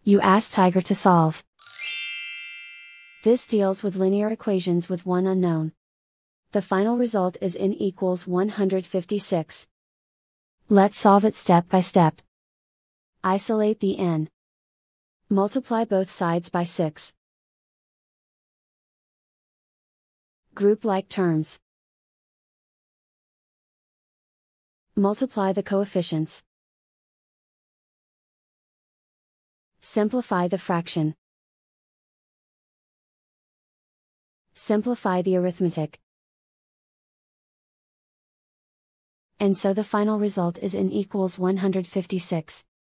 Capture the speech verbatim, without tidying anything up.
You ask Tiger to solve. This deals with linear equations with one unknown. The final result is n equals one hundred fifty-six. Let's solve it step by step. Isolate the n. Multiply both sides by six. Group like terms. Multiply the coefficients. Simplify the fraction. Simplify the arithmetic. And so the final result is n equals one hundred fifty-six.